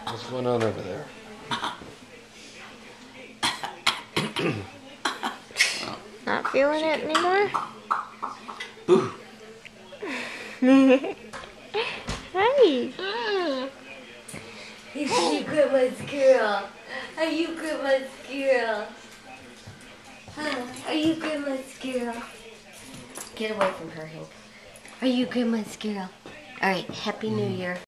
What's going on over there? Not feeling it anymore? Ooh. Hi. Is you grandma's girl? Are you grandma's girl? Huh? Are you grandma's girl? Get away from her, Hank. Are you grandma's girl? All right, Happy New Year.